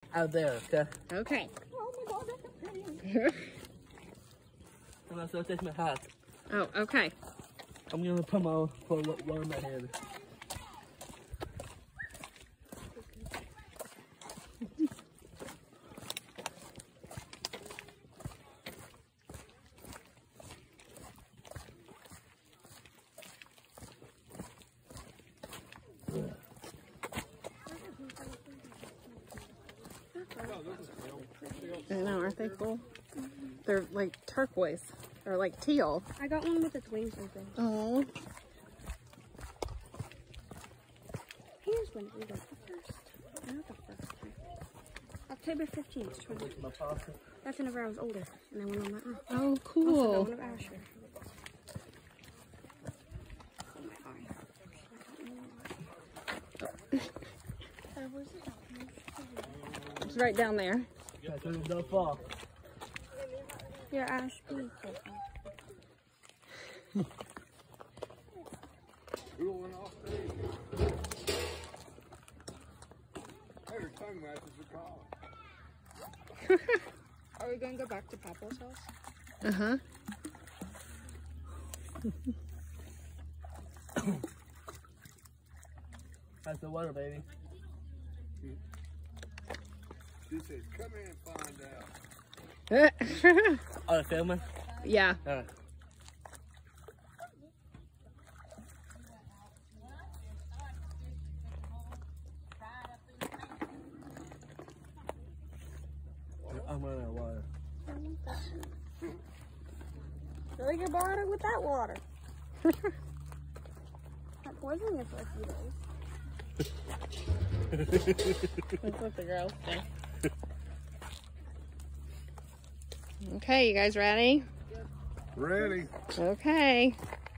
out there, okay? Okay. Oh my God, that's a pain. I'm gonna still take my hat. Oh, okay. I'm gonna put one in my head. I know, aren't they cool? They're like turquoise or like teal. I got one with its wings open. Oh. Here's when we got the first. Not the first time. October 15th, 2020. That's whenever I was older, and I went on my own. Oh, Also, cool. that one of Asher. Oh my God. It's right down there. Yeah, so don't fall. Your Ash, please. Tongue matches the collar. Are we going to go back to Papa's house? Uh-huh. That's the water, baby. She says, come in and find out. Oh, the filming? Yeah. Alright. I'm running out of water. Fill your bottle with that water. Not poisoning it for a few days. That's what the girls say. Okay, you guys ready? Ready. Okay.